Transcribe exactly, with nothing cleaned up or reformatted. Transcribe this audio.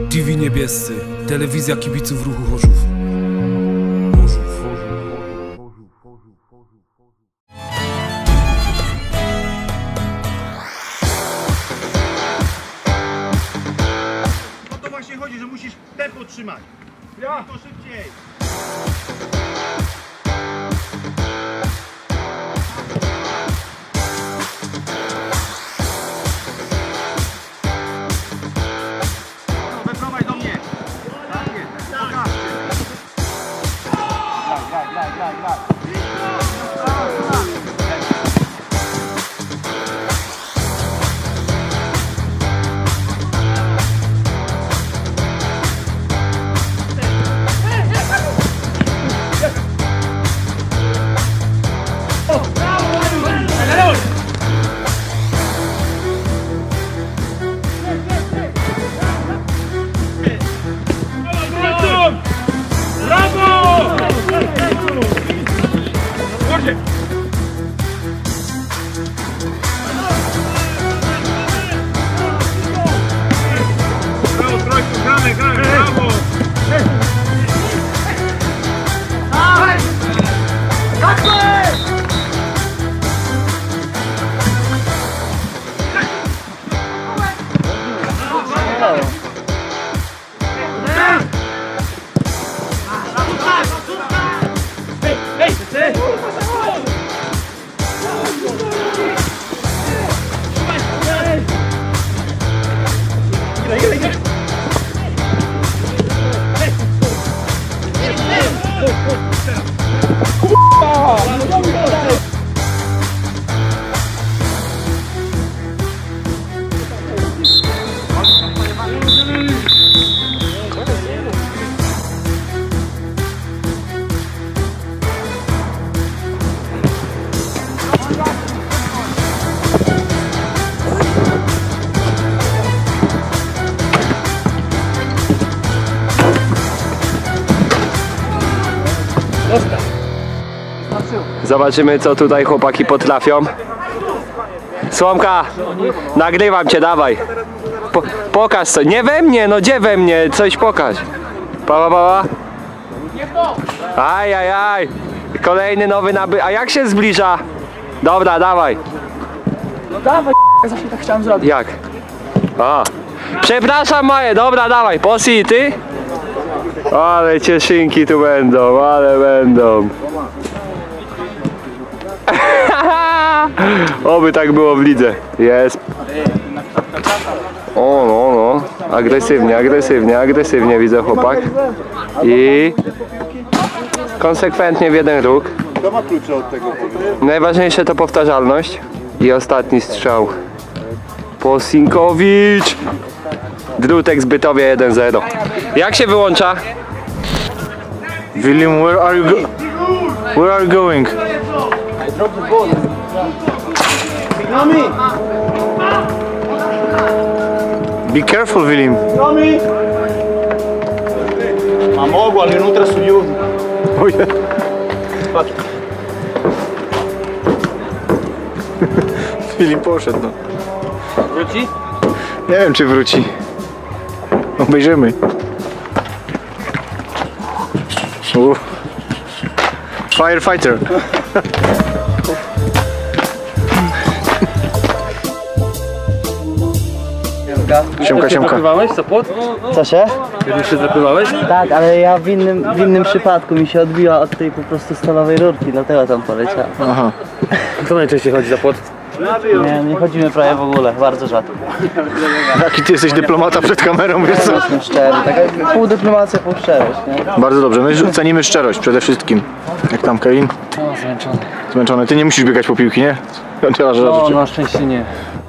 T V Niebiescy, telewizja kibiców ruchu Chorzów. Chorzów. O to właśnie chodzi, że musisz tempo trzymać. Ja to szybciej. Wyprowadź do mnie. Tak jest. Pokaż. Graj, graj, graj, graj. Gramy, gramy, brawo! Zobaczymy, co tutaj chłopaki potrafią. Słomka, nagrywam cię, dawaj. Po, pokaż co. Nie we mnie, no gdzie we mnie? Coś pokaż. Pała, pała. Aj, aj, aj. Kolejny nowy nabyt. A jak się zbliża? Dobra, dawaj. No dawaj, ja zawsze tak chciałem zrobić. Jak? A. Przepraszam moje, dobra, dawaj. Posi, ty? Ale cieszynki tu będą, ale będą. Oby tak było w lidze. Jest. O, no, no. Agresywnie, agresywnie, agresywnie widzę chłopak. I konsekwentnie w jeden ruch. Kto ma klucze od tego? Najważniejsze to powtarzalność. I ostatni strzał. Posinkowicz. Drutek Zbytowie jeden zero. Jak się wyłącza? William, where are you go Where are you going? Be careful, William. Ma mogło, ale nutra studiuto. Oje. William poszedł, no. Wróci? Nie wiem, czy wróci. Obejrzymy. U. Firefighter. Siemka, siemka. Zapływałeś, Sopot? Co się? Kiedy się zapływałeś? Tak, ale ja w innym, w innym przypadku mi się odbiła od tej po prostu stalowej rurki, dlatego tam poleciała. Aha. Kto najczęściej chodzi za płot? Nie, nie chodzimy prawie w ogóle, bardzo rzadko. Jaki ty jesteś dyplomata przed kamerą, wiesz co? Jestem szczery, taka pół dyplomacja, pół szczerość, nie? Bardzo dobrze, my cenimy szczerość przede wszystkim. Jak tam, Kevin? No, zmęczony. Zmęczony. Ty nie musisz biegać po piłki, nie? No, na szczęście nie.